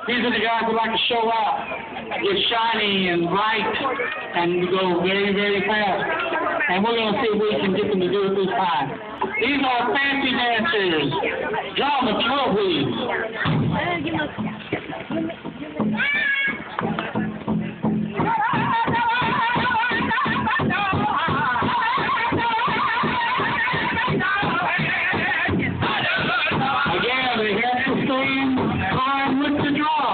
These are the guys who like to show up, get shiny and bright, and go very, very fast. And we're going to see if we can get them to do it this time. These are fancy dancers. Draw them a twirl, please. Again, they have to stand time with the draw.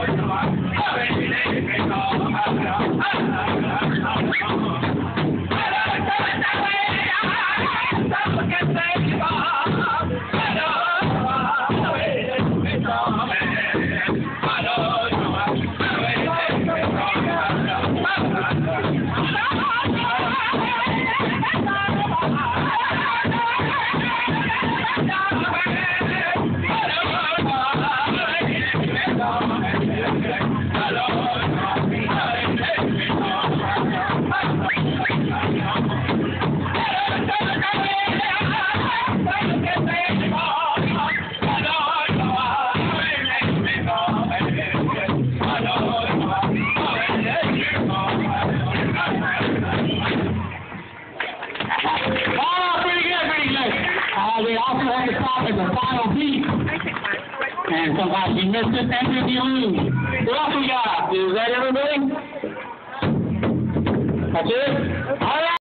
They also have to stop at the final beat. And sometimes you miss it and then you lose. What else we got? Is that everybody? That's it? All right.